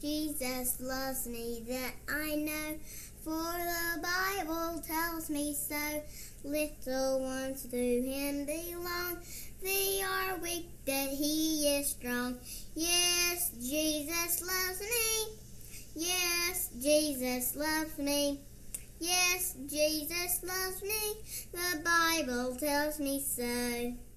Jesus loves me, that I know, for the Bible tells me so. Little ones to him belong, they are weak, that he is strong. Yes, Jesus loves me. Yes, Jesus loves me. Yes, Jesus loves me. The Bible tells me so.